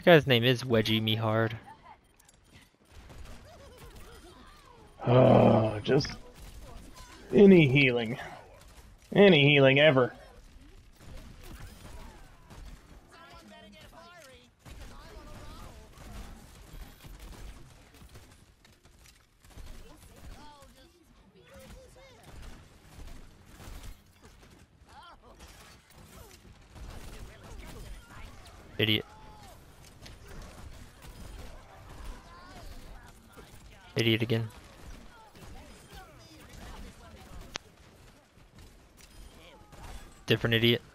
guy's name is Wedgie Me Hard. Oh, just any healing. Any healing ever. Idiot. Idiot again. Different idiot.